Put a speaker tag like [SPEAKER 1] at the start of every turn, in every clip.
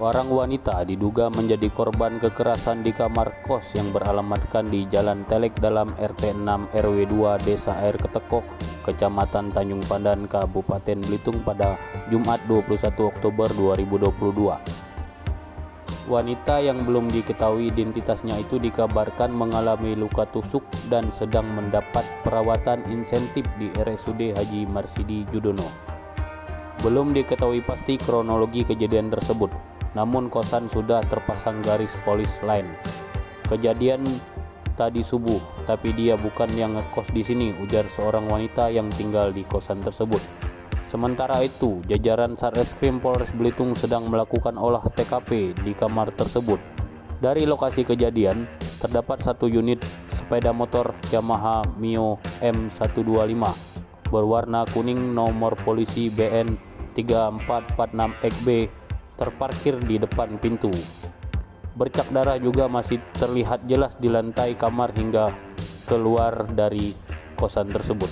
[SPEAKER 1] Seorang wanita diduga menjadi korban kekerasan di kamar kos yang beralamatkan di Jalan Telek dalam RT 6 RW 2 Desa Air Ketekok, Kecamatan Tanjung Pandan, Kabupaten Belitung pada Jumat 21 Oktober 2022. Wanita yang belum diketahui identitasnya itu dikabarkan mengalami luka tusuk dan sedang mendapat perawatan insentif di RSUD Haji Marsidi Judono. Belum diketahui pasti kronologi kejadian tersebut, namun kosan sudah terpasang garis polis lain. Kejadian tadi subuh, tapi dia bukan yang ngekos di sini, ujar seorang wanita yang tinggal di kosan tersebut. Sementara itu, jajaran Satreskrim Polres Belitung sedang melakukan olah TKP di kamar tersebut. Dari lokasi kejadian, terdapat satu unit sepeda motor Yamaha Mio M125 berwarna kuning nomor polisi BN 3446XB terparkir di depan pintu. Bercak darah juga masih terlihat jelas di lantai kamar hingga keluar dari kosan tersebut.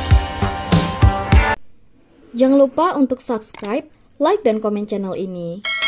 [SPEAKER 2] Jangan lupa untuk subscribe, like, dan komen channel ini.